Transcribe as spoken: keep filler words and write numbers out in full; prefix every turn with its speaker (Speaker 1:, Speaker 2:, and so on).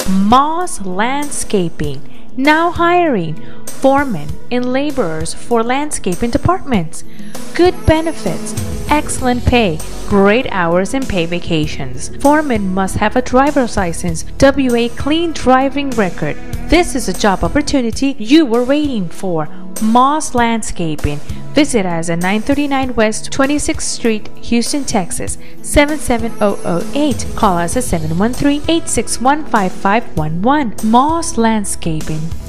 Speaker 1: Moss Landscaping, now hiring foremen and laborers for landscaping departments. Good benefits, excellent pay, great hours and paid vacations. Foremen must have a driver's license, W A clean driving record. This is a job opportunity you were waiting for. Moss Landscaping. Visit us at nine thirty-nine West twenty-sixth Street, Houston, Texas seven seven zero zero eight. Call us at seven one three, eight six one, five five one one. Moss Landscaping.